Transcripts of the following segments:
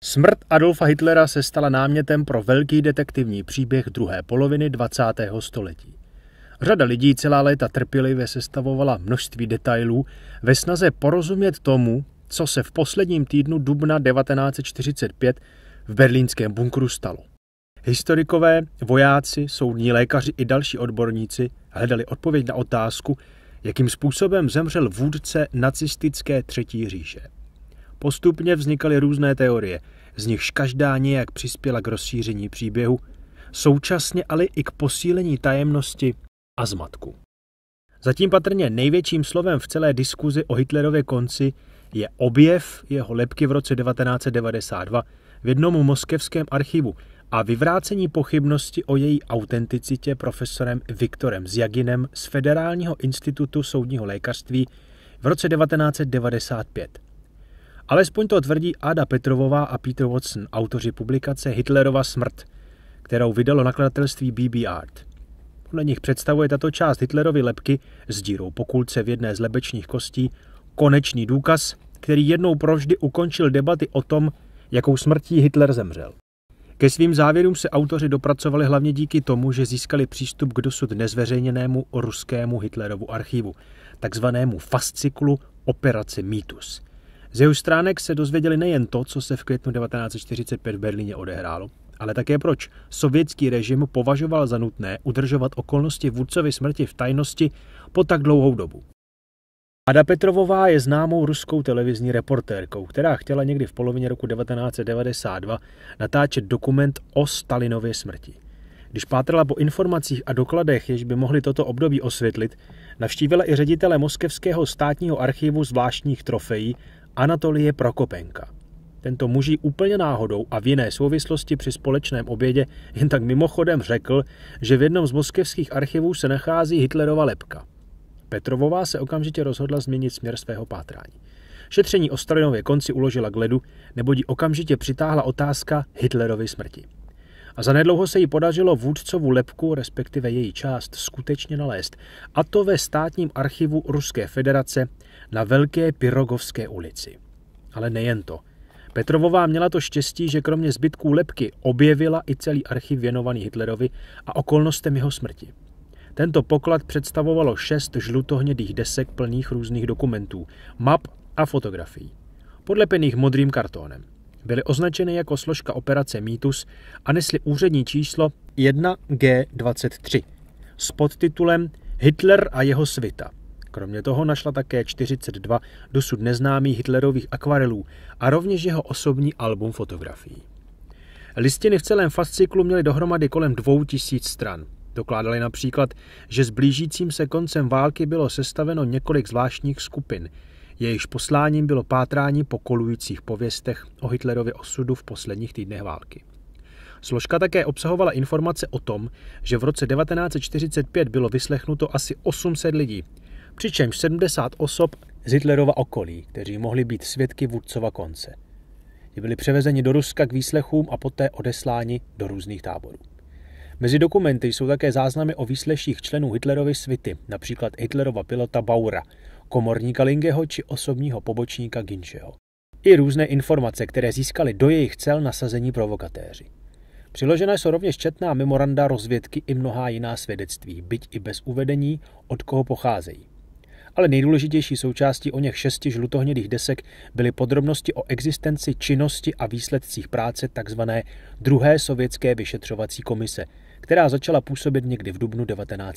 Smrt Adolfa Hitlera se stala námětem pro velký detektivní příběh druhé poloviny 20. století. Řada lidí celá léta trpělivě sestavovala množství detailů ve snaze porozumět tomu, co se v posledním týdnu dubna 1945 v berlínském bunkru stalo. Historikové, vojáci, soudní lékaři i další odborníci hledali odpověď na otázku, jakým způsobem zemřel vůdce nacistické třetí říše. Postupně vznikaly různé teorie, z nichž každá nějak přispěla k rozšíření příběhu, současně ale i k posílení tajemnosti a zmatku. Zatím patrně největším slovem v celé diskuzi o Hitlerově konci je objev jeho lebky v roce 1992 v jednom moskevském archivu a vyvrácení pochybnosti o její autenticitě profesorem Viktorem Zjaginem z Federálního institutu soudního lékařství v roce 1995. Alespoň to tvrdí Ada Petrovová a Peter Watson, autoři publikace Hitlerova smrt, kterou vydalo nakladatelství BB Art. Podle nich představuje tato část Hitlerovy lebky s dírou po kulce v jedné z lebečních kostí konečný důkaz, který jednou provždy ukončil debaty o tom, jakou smrtí Hitler zemřel. Ke svým závěrům se autoři dopracovali hlavně díky tomu, že získali přístup k dosud nezveřejněnému ruskému Hitlerovu archivu, takzvanému fasciklu Operace Mýtus. Z jeho stránek se dozvěděli nejen to, co se v květnu 1945 v Berlíně odehrálo, ale také proč sovětský režim považoval za nutné udržovat okolnosti vůdcovy smrti v tajnosti po tak dlouhou dobu. Ada Petrovová je známou ruskou televizní reportérkou, která chtěla někdy v polovině roku 1992 natáčet dokument o Stalinově smrti. Když pátrala po informacích a dokladech, jež by mohly toto období osvětlit, navštívila i ředitele Moskevského státního archivu zvláštních trofejí Anatolije Prokopenka. Tento muž jí úplně náhodou a v jiné souvislosti při společném obědě jen tak mimochodem řekl, že v jednom z moskevských archivů se nachází Hitlerova lebka. Petrovová se okamžitě rozhodla změnit směr svého pátrání. Šetření o Stalinově konci uložila k ledu, neboť ji okamžitě přitáhla otázka Hitlerovy smrti. A zanedlouho se jí podařilo vůdcovu lebku, respektive její část, skutečně nalézt, a to ve státním archivu Ruské federace na Velké Pirogovské ulici. Ale nejen to. Petrovová měla to štěstí, že kromě zbytků lebky objevila i celý archiv věnovaný Hitlerovi a okolnostem jeho smrti. Tento poklad představovalo 6 žlutohnědých desek plných různých dokumentů, map a fotografií, podlepených modrým kartónem. Byly označeny jako složka Operace Mýtus a nesly úřední číslo 1G23 s podtitulem Hitler a jeho svita. Kromě toho našla také 42 dosud neznámých Hitlerových akvarelů a rovněž jeho osobní album fotografií. Listiny v celém fasciklu měly dohromady kolem 2000 stran. Dokládaly například, že s blížícím se koncem války bylo sestaveno několik zvláštních skupin, jejichž posláním bylo pátrání po kolujících pověstech o Hitlerově osudu v posledních týdnech války. Složka také obsahovala informace o tom, že v roce 1945 bylo vyslechnuto asi 800 lidí, přičemž 70 osob z Hitlerova okolí, kteří mohli být svědky vůdcova konce. Ti byli převezeni do Ruska k výslechům a poté odesláni do různých táborů. Mezi dokumenty jsou také záznamy o výsleších členů Hitlerovy svity, například Hitlerova pilota Baura, komorníka Lingeho či osobního pobočníka Ginčeho. I různé informace, které získali do jejich cel nasazení provokatéři. Přiložena jsou rovněž četná memoranda rozvědky i mnohá jiná svědectví, byť i bez uvedení, od koho pocházejí. Ale nejdůležitější součástí o něch 6 žlutohnědých desek byly podrobnosti o existenci, činnosti a výsledcích práce tzv. Druhé sovětské vyšetřovací komise, která začala působit někdy v dubnu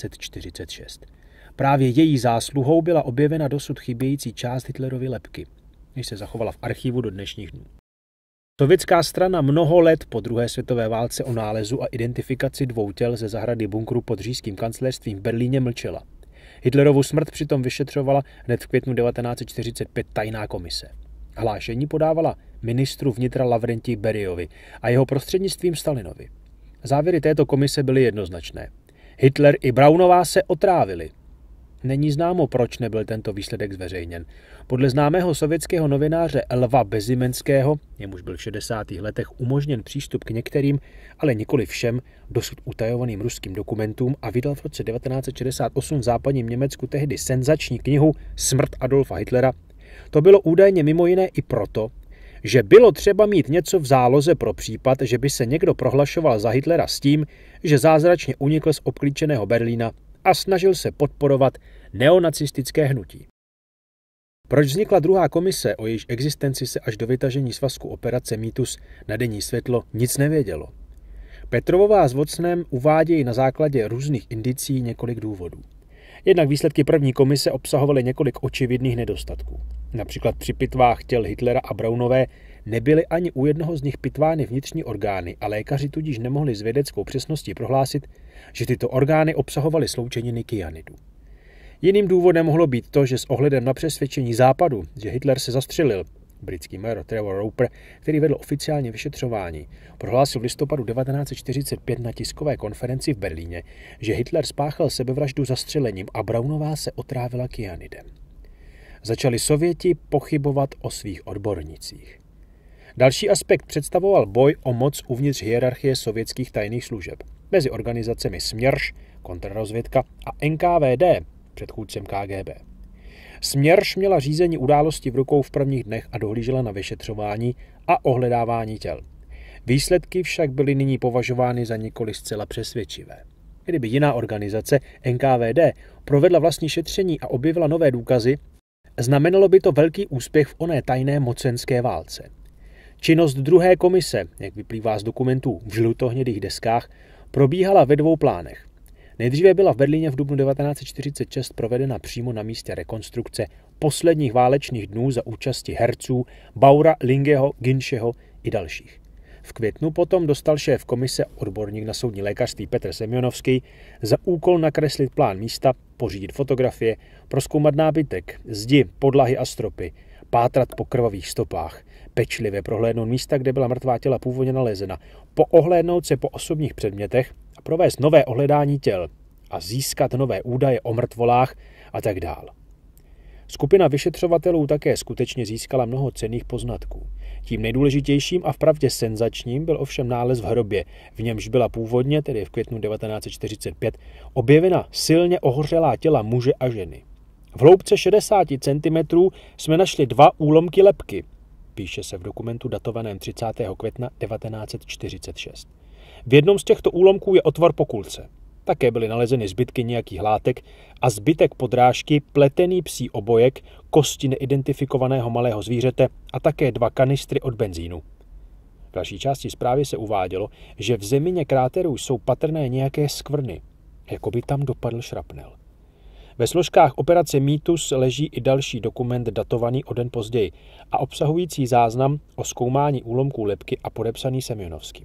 1946. Právě její zásluhou byla objevena dosud chybějící část Hitlerovy lebky, než se zachovala v archivu do dnešních dnů. Sovětská strana mnoho let po druhé světové válce o nálezu a identifikaci 2 těl ze zahrady bunkru pod říšským kancléřstvím v Berlíně mlčela. Hitlerovu smrt přitom vyšetřovala hned v květnu 1945 tajná komise. Hlášení podávala ministru vnitra Lavrentij Beriovi a jeho prostřednictvím Stalinovi. Závěry této komise byly jednoznačné. Hitler i Braunová se otrávili. Není známo, proč nebyl tento výsledek zveřejněn. Podle známého sovětského novináře Lva Bezimenského, jemuž byl v 60. letech umožněn přístup k některým, ale nikoli všem, dosud utajovaným ruským dokumentům a vydal v roce 1968 v západním Německu tehdy senzační knihu Smrt Adolfa Hitlera, to bylo údajně mimo jiné i proto, že bylo třeba mít něco v záloze pro případ, že by se někdo prohlašoval za Hitlera s tím, že zázračně unikl z obklíčeného Berlína a snažil se podporovat neonacistické hnutí. Proč vznikla druhá komise, o jejíž existenci se až do vytažení svazku operace Mýtus na denní světlo nic nevědělo? Petrovová s Watsonem uvádějí na základě různých indicí několik důvodů. Jednak výsledky první komise obsahovaly několik očividných nedostatků. Například při pitvách těl Hitlera a Braunové nebyly ani u jednoho z nich pitvány vnitřní orgány a lékaři tudíž nemohli s vědeckou přesností prohlásit, že tyto orgány obsahovaly sloučeniny kyanidu. Jiným důvodem mohlo být to, že s ohledem na přesvědčení Západu, že Hitler se zastřelil, britský major Trevor Roper, který vedl oficiálně vyšetřování, prohlásil v listopadu 1945 na tiskové konferenci v Berlíně, že Hitler spáchal sebevraždu zastřelením a Braunová se otrávila kyanidem. Začali Sověti pochybovat o svých odbornících. Další aspekt představoval boj o moc uvnitř hierarchie sovětských tajných služeb mezi organizacemi Směrš, kontrarozvědka a NKVD, předchůdcem KGB. Směrš měla řízení události v rukou v prvních dnech a dohlížela na vyšetřování a ohledávání těl. Výsledky však byly nyní považovány za nikoli zcela přesvědčivé. Kdyby jiná organizace, NKVD, provedla vlastní šetření a objevila nové důkazy, znamenalo by to velký úspěch v oné tajné mocenské válce. Činnost druhé komise, jak vyplývá z dokumentů v žlutohnědých deskách, probíhala ve dvou plánech. Nejdříve byla v Berlíně v dubnu 1946 provedena přímo na místě rekonstrukce posledních válečných dnů za účasti herců Baura, Lingeho, Ginšeho i dalších. V květnu potom dostal šéf komise, odborník na soudní lékařství Petr Semjonovský, za úkol nakreslit plán místa, pořídit fotografie, prozkoumat nábytek, zdi, podlahy a stropy, pátrat po krvavých stopách, pečlivě prohlédnout místa, kde byla mrtvá těla původně nalezena, poohlédnout se po osobních předmětech a provést nové ohledání těl a získat nové údaje o mrtvolách a tak dál. Skupina vyšetřovatelů také skutečně získala mnoho cenných poznatků. Tím nejdůležitějším a vpravdě senzačním byl ovšem nález v hrobě, v němž byla původně, tedy v květnu 1945, objevena silně ohořelá těla muže a ženy. V hloubce 60 cm jsme našli 2 úlomky lebky, píše se v dokumentu datovaném 30. května 1946. V jednom z těchto úlomků je otvor po kulce. Také byly nalezeny zbytky nějakých látek a zbytek podrážky, pletený psí obojek, kosti neidentifikovaného malého zvířete a také 2 kanistry od benzínu. V další části zprávy se uvádělo, že v zemině kráteru jsou patrné nějaké skvrny, jako by tam dopadl šrapnel. Ve složkách operace Mýtus leží i další dokument datovaný o den později a obsahující záznam o zkoumání úlomků lebky a podepsaný Semjonovským.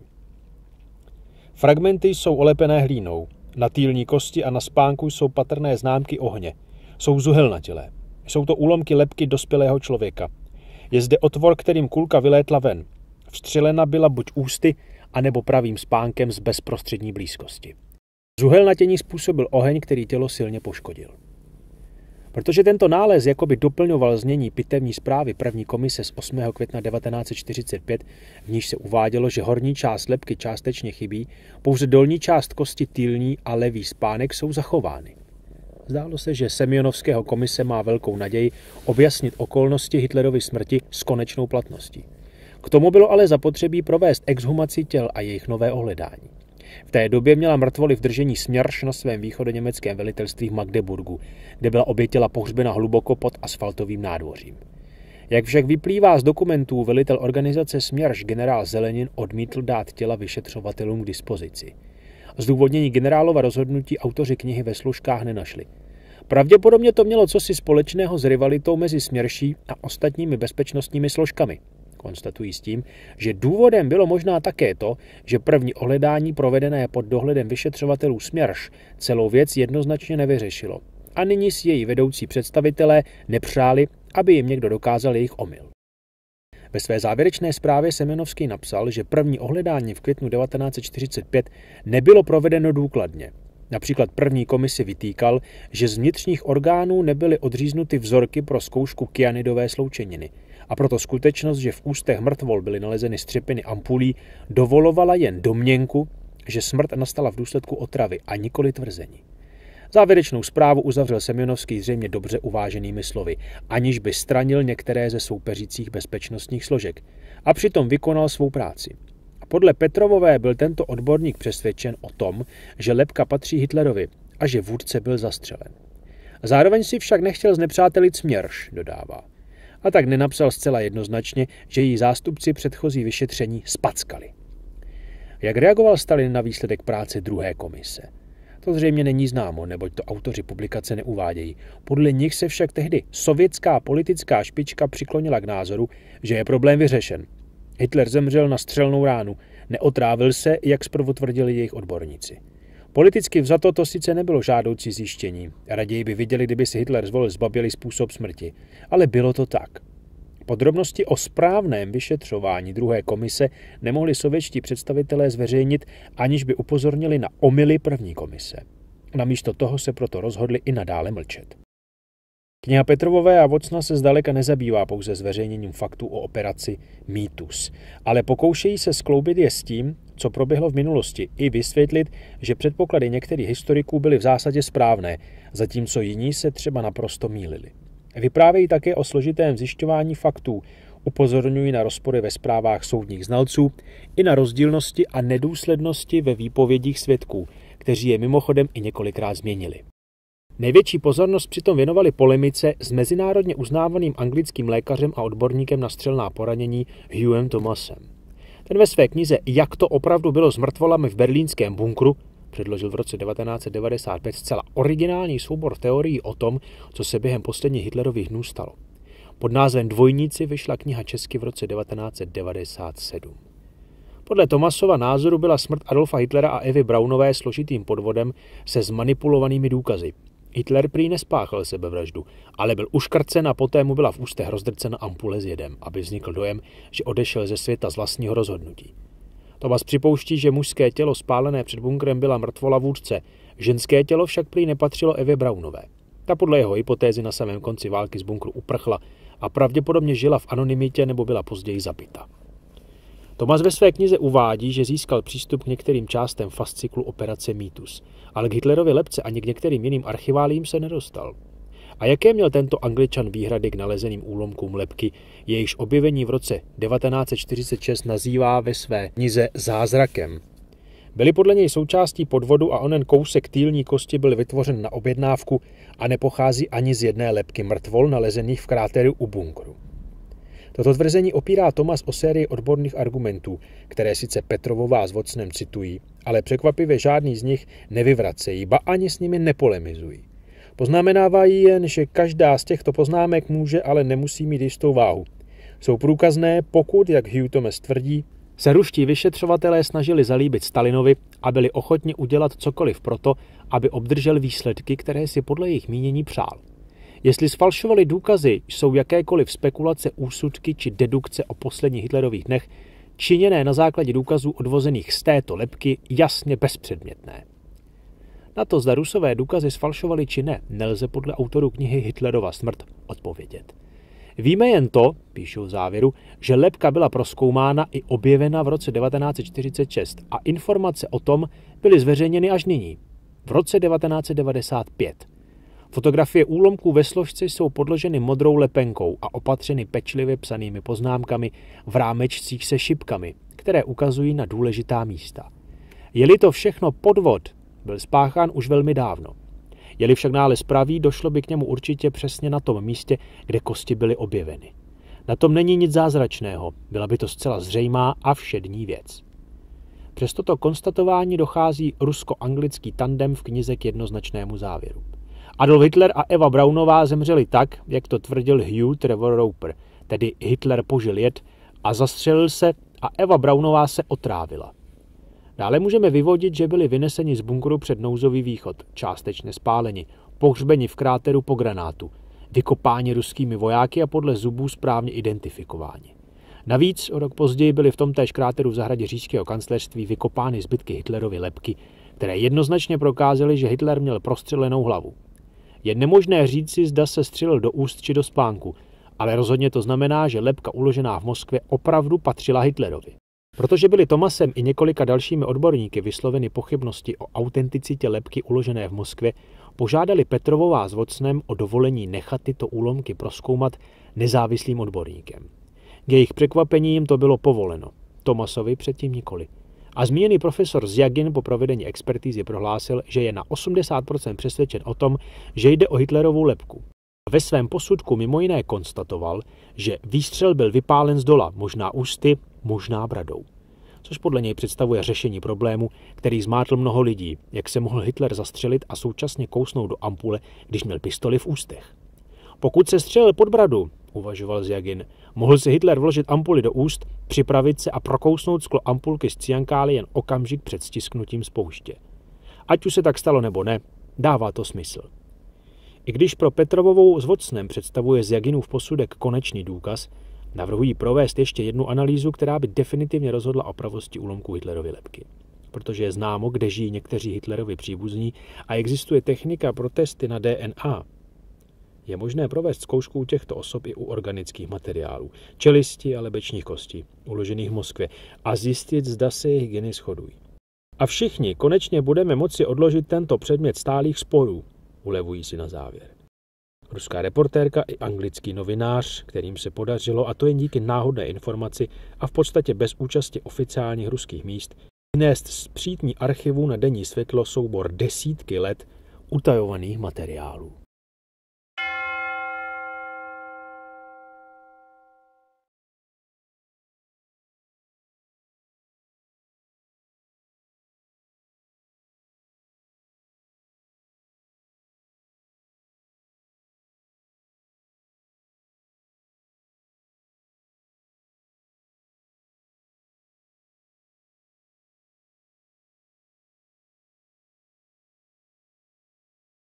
Fragmenty jsou olepené hlínou, na týlní kosti a na spánku jsou patrné známky ohně. Jsou zuhelnatělé. Jsou to úlomky lebky dospělého člověka. Je zde otvor, kterým kulka vylétla ven. Vstřelena byla buď ústy, anebo pravým spánkem z bezprostřední blízkosti. Zuhelnatění způsobil oheň, který tělo silně poškodil. Protože tento nález jakoby doplňoval znění pitevní zprávy první komise z 8. května 1945, v níž se uvádělo, že horní část lebky částečně chybí, pouze dolní část kosti týlní a levý spánek jsou zachovány. Zdálo se, že Semjonovského komise má velkou naději objasnit okolnosti Hitlerovy smrti s konečnou platností. K tomu bylo ale zapotřebí provést exhumaci těl a jejich nové ohledání. V té době měla mrtvoly v držení Směrš na svém východoněmeckém velitelství v Magdeburgu, kde byla obě těla pohřbena hluboko pod asfaltovým nádvořím. Jak však vyplývá z dokumentů, velitel organizace Směrš generál Zelenin odmítl dát těla vyšetřovatelům k dispozici. Zdůvodnění generálova rozhodnutí autoři knihy ve složkách nenašli. Pravděpodobně to mělo cosi společného s rivalitou mezi Směrší a ostatními bezpečnostními složkami. Konstatují s tím, že důvodem bylo možná také to, že první ohledání provedené pod dohledem vyšetřovatelů Směrš celou věc jednoznačně nevyřešilo. A nyní si její vedoucí představitelé nepřáli, aby jim někdo dokázal jejich omyl. Ve své závěrečné zprávě Semjonovský napsal, že první ohledání v květnu 1945 nebylo provedeno důkladně. Například první komisi vytýkal, že z vnitřních orgánů nebyly odříznuty vzorky pro zkoušku kyanidové sloučeniny. A proto skutečnost, že v ústech mrtvol byly nalezeny střepiny ampulí, dovolovala jen domněnku, že smrt nastala v důsledku otravy a nikoli tvrzení. Závěrečnou zprávu uzavřel Semjonovský zřejmě dobře uváženými slovy, aniž by stranil některé ze soupeřících bezpečnostních složek. a přitom vykonal svou práci. Podle Petrovové byl tento odborník přesvědčen o tom, že lebka patří Hitlerovi a že vůdce byl zastřelen. Zároveň si však nechtěl znepřátelit Směrš, dodává. A tak nenapsal zcela jednoznačně, že její zástupci předchozí vyšetření spackali. Jak reagoval Stalin na výsledek práce druhé komise? To zřejmě není známo, neboť to autoři publikace neuvádějí. Podle nich se však tehdy sovětská politická špička přiklonila k názoru, že je problém vyřešen. Hitler zemřel na střelnou ránu, neotrávil se, jak zprvu tvrdili jejich odborníci. Politicky vzato to sice nebylo žádoucí zjištění, raději by viděli, kdyby si Hitler zvolil zbabělý způsob smrti, ale bylo to tak. Podrobnosti o správném vyšetřování druhé komise nemohli sovětští představitelé zveřejnit, aniž by upozornili na omyly první komise. Namísto toho se proto rozhodli i nadále mlčet. Kniha Petrovové a Vocna se zdaleka nezabývá pouze zveřejněním faktů o operaci Mýtus, ale pokoušejí se skloubit je s tím, co proběhlo v minulosti, i vysvětlit, že předpoklady některých historiků byly v zásadě správné, zatímco jiní se třeba naprosto mýlili. Vyprávějí také o složitém zjišťování faktů, upozorňují na rozpory ve zprávách soudních znalců i na rozdílnosti a nedůslednosti ve výpovědích svědků, kteří je mimochodem i několikrát změnili. Největší pozornost přitom věnovali polemice s mezinárodně uznávaným anglickým lékařem a odborníkem na střelná poranění Hughem Thomasem. Ten ve své knize Jak to opravdu bylo s mrtvolami v berlínském bunkru předložil v roce 1995 zcela originální soubor teorií o tom, co se během posledních Hitlerových dnů stalo. Pod názvem Dvojníci vyšla kniha česky v roce 1997. Podle Thomasova názoru byla smrt Adolfa Hitlera a Evy Braunové složitým podvodem se zmanipulovanými důkazy. Hitler prý nespáchal sebevraždu, ale byl uškrcen a poté mu byla v ústech rozdrcena ampule s jedem, aby vznikl dojem, že odešel ze světa z vlastního rozhodnutí. Thomas připouští, že mužské tělo spálené před bunkrem byla mrtvola vůdce, ženské tělo však prý nepatřilo Evě Braunové. Ta podle jeho hypotézy na samém konci války z bunkru uprchla a pravděpodobně žila v anonymitě nebo byla později zabita. Thomas ve své knize uvádí, že získal přístup k některým částem fasciklu operace Mýtus, ale k Hitlerově lebce ani k některým jiným archiválím se nedostal. A jaké měl tento Angličan výhrady k nalezeným úlomkům lebky, jejichž objevení v roce 1946 nazývá ve své knize zázrakem? Byly podle něj součástí podvodu a onen kousek týlní kosti byl vytvořen na objednávku a nepochází ani z jedné lebky mrtvol nalezených v kráteru u bunkru. Toto tvrzení opírá Thomas o sérii odborných argumentů, které sice Petrovová s Vocnem citují, ale překvapivě žádný z nich nevyvracejí, ba ani s nimi nepolemizují. Poznamenávají jen, že každá z těchto poznámek může, ale nemusí mít jistou váhu. Jsou průkazné, pokud, jak Hugh Thomas tvrdí, se ruští vyšetřovatelé snažili zalíbit Stalinovi a byli ochotni udělat cokoliv proto, aby obdržel výsledky, které si podle jejich mínění přál. Jestli sfalšovali důkazy, jsou jakékoliv spekulace, úsudky či dedukce o posledních Hitlerových dnech, činěné na základě důkazů odvozených z této lebky, jasně bezpředmětné. Na to, zda Rusové důkazy sfalšovali či ne, nelze podle autorů knihy Hitlerova smrt odpovědět. Víme jen to, píšou v závěru, že lebka byla prozkoumána i objevena v roce 1946 a informace o tom byly zveřejněny až nyní, v roce 1995. Fotografie úlomků ve složce jsou podloženy modrou lepenkou a opatřeny pečlivě psanými poznámkami v rámečcích se šipkami, které ukazují na důležitá místa. Je-li to všechno podvod, byl spáchán už velmi dávno. Je-li však nález pravý, došlo by k němu určitě přesně na tom místě, kde kosti byly objeveny. Na tom není nic zázračného, byla by to zcela zřejmá a všední věc. Přes toto konstatování dochází rusko-anglický tandem v knize k jednoznačnému závěru. Adolf Hitler a Eva Braunová zemřeli tak, jak to tvrdil Hugh Trevor Roper, tedy Hitler požil jed a zastřelil se a Eva Braunová se otrávila. Dále můžeme vyvodit, že byli vyneseni z bunkru před nouzový východ, částečně spáleni, pohřbeni v kráteru po granátu, vykopáni ruskými vojáky a podle zubů správně identifikováni. Navíc o rok později byly v tomtéž kráteru v zahradě říšského kancléřství vykopány zbytky Hitlerovy lebky, které jednoznačně prokázaly, že Hitler měl prostřelenou hlavu. Je nemožné říci, zda se střelil do úst či do spánku, ale rozhodně to znamená, že lebka uložená v Moskvě opravdu patřila Hitlerovi. Protože byly Thomasem i několika dalšími odborníky vysloveny pochybnosti o autenticitě lebky uložené v Moskvě, požádali Petrovová s Vocnem o dovolení nechat tyto úlomky prozkoumat nezávislým odborníkem. K jejich překvapení jim to bylo povoleno. Thomasovi předtím nikoli. A zmíněný profesor Zjagin po provedení expertízy prohlásil, že je na 80% přesvědčen o tom, že jde o Hitlerovu lebku. Ve svém posudku mimo jiné konstatoval, že výstřel byl vypálen zdola, možná ústy, možná bradou. Což podle něj představuje řešení problému, který zmátl mnoho lidí, jak se mohl Hitler zastřelit a současně kousnout do ampule, když měl pistoli v ústech. Pokud se střelil pod bradu, uvažoval Zjagin, mohl si Hitler vložit ampuli do úst, připravit se a prokousnout sklo ampulky z cyankály jen okamžik před stisknutím spouště. Ať už se tak stalo nebo ne, dává to smysl. I když pro Petrovovou s Watsonem představuje Zjaginův posudek konečný důkaz, navrhují provést ještě jednu analýzu, která by definitivně rozhodla o pravosti úlomku Hitlerovy lebky. Protože je známo, kde žijí někteří Hitlerovi příbuzní a existuje technika pro testy na DNA. Je možné provést zkoušku u těchto osob i u organických materiálů, čelisti a lebečních kostí, uložených v Moskvě, a zjistit, zda se jejich geny shodují. A všichni konečně budeme moci odložit tento předmět stálých sporů, ulevují si na závěr. Ruská reportérka i anglický novinář, kterým se podařilo, a to jen díky náhodné informaci a v podstatě bez účasti oficiálních ruských míst, vynést z přítní archivu na denní světlo soubor desítky let utajovaných materiálů.